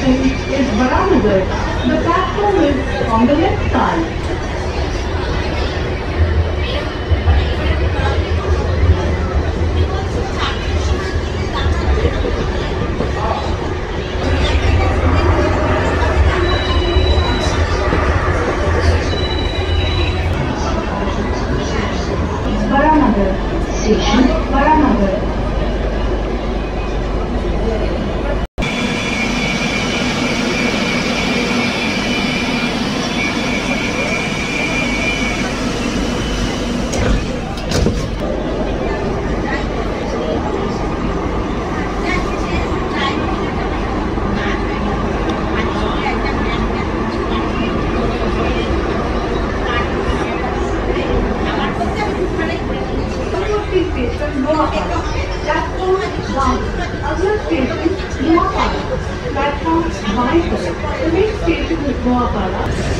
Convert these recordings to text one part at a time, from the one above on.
station is Baranagar. The platform is on the left side. Baranagar. Station Baranagar. Platform 1. अगला station Noapara. Platform बाईं तरफ. The next station is Noapara.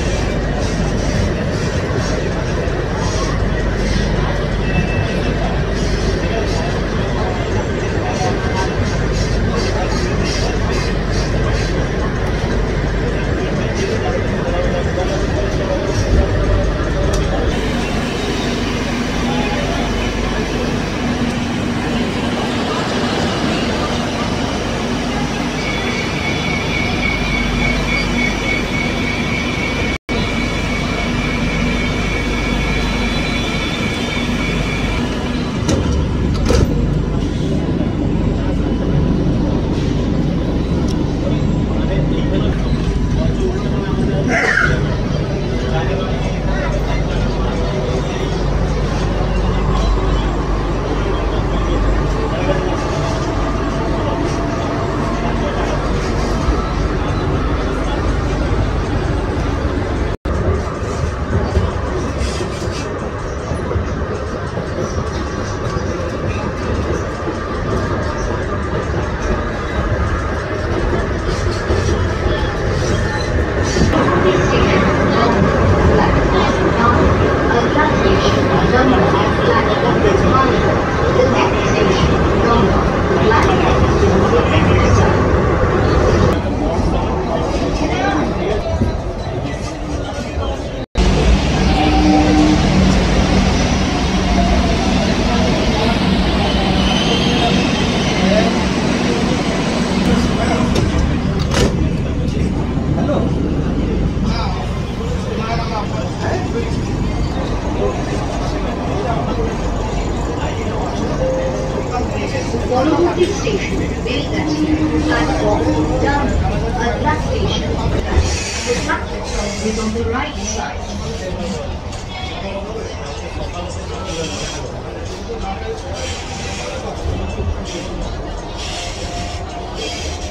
Follow station will get platform down. Adla station. The platform is on the right side.